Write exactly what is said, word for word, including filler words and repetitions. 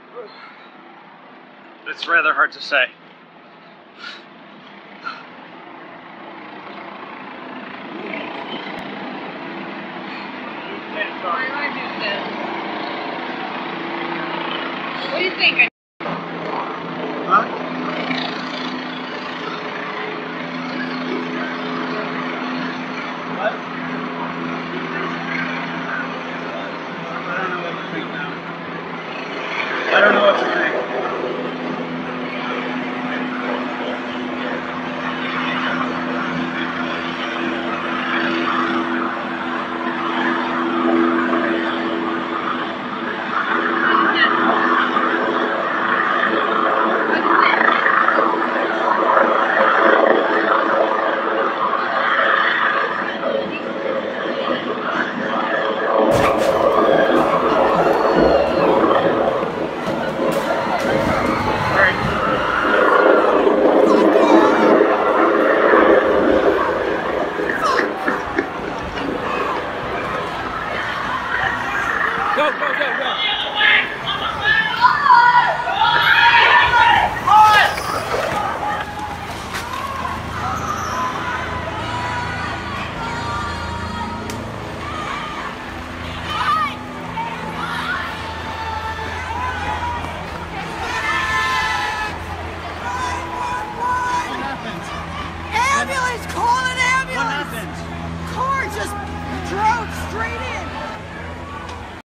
It's rather hard to say. What do you think? Huh? What? I don't know what to think now. I don't know what to think.